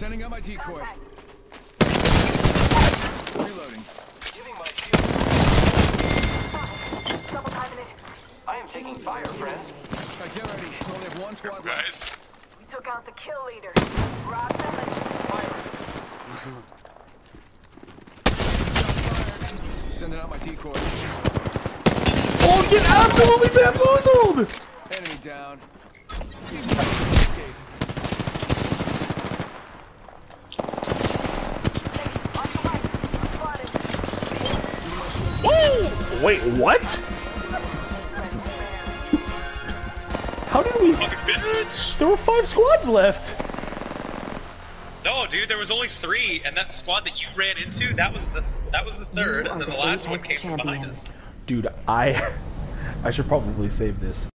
Sending out my decoy. Reloading. Giving my shield. Double timing it. I am taking fire, friends. Alright, get ready. We only have one squad left. Guys. We took out the kill leader. Rock them and Fire. Sending out my decoy. Oh, get absolutely bamboozled! Enemy down. Whoa! Wait, what? How did we? Fucking bitch! There were 5 squads left. No, dude, there was only 3, and that squad that you ran into, that was the third, and then the last one came from behind us. Dude, I should probably save this.